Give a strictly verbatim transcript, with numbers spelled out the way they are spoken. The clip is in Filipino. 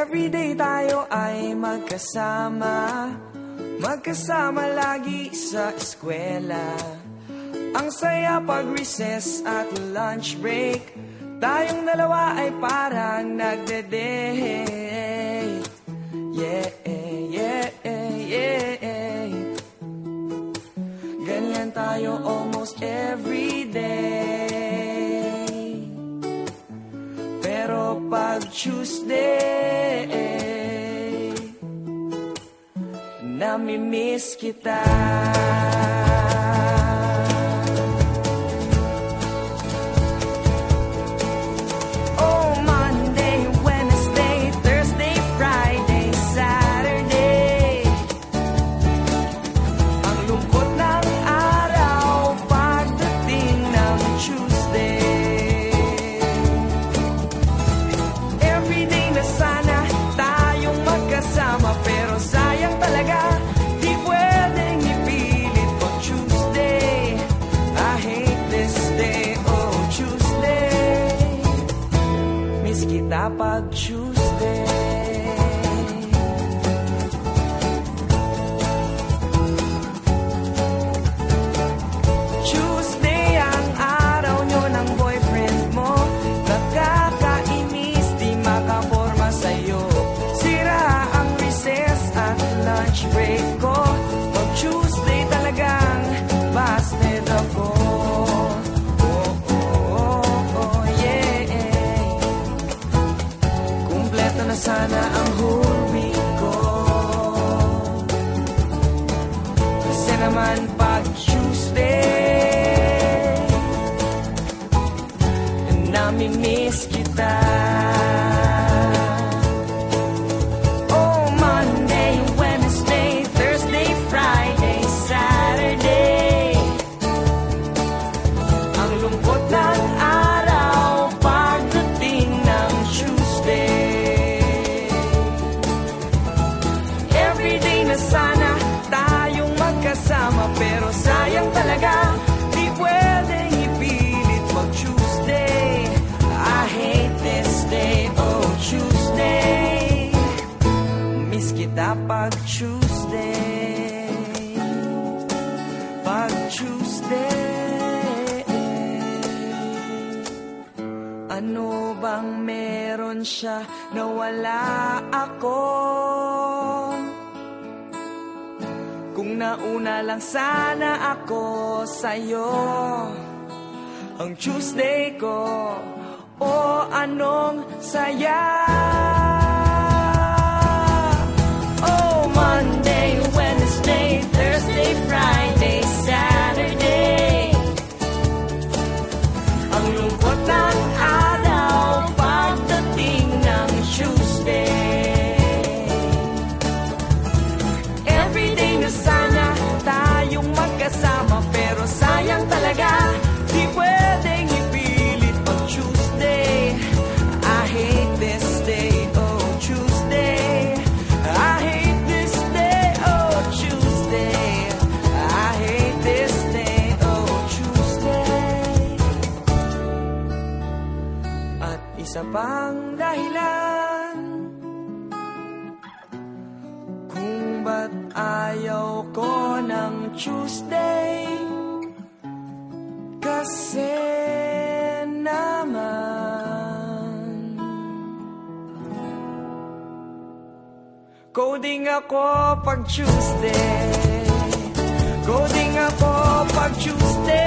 Everyday tayo ay magkasama, magkasama lagi sa eskwela. Ang saya pag recess at lunch break, tayong dalawa ay parang nagde-date. Yeah, yeah, yeah. Ganyan tayo almost every day. Pero pag Tuesday, nami-miss kita. Pag Tuesday, Tuesday ang araw nyo ng boyfriend mo. Nakakainis, di makaporma sa'yo. Sira ang recess at lunch break ko. Pag Tuesday talagang busted ako. Sana ang whole week ko. Kasi naman pag Tuesday, nami-miss kita. Oh, Monday, Wednesday, Thursday, Friday, Saturday. Ang lungkot ng araw pagdating ng Tuesday. Sana tayong magkasama, pero sayang talaga, di pwedeng ipilit mag Tuesday. I hate this day, oh Tuesday. Miss kita pag Tuesday, pag Tuesday. Ano bang meron siya na wala ako? Kung nauna lang sana ako sa'yo, ang Tuesday ko, o anong saya. Oh, Monday, Wednesday, Thursday, Friday, Saturday. Ang lungkot ng araw pagdating ng Tuesday. Sana tayong magkasama, pero sayang talaga, di pwedeng ipilit pag Tuesday. I hate this day, oh Tuesday. I hate this day, oh Tuesday. I hate this day, oh Tuesday. At isa pang dahilan kung ba't ayaw ko ng Tuesday, kasi naman coding ako pag Tuesday, coding ako pag Tuesday.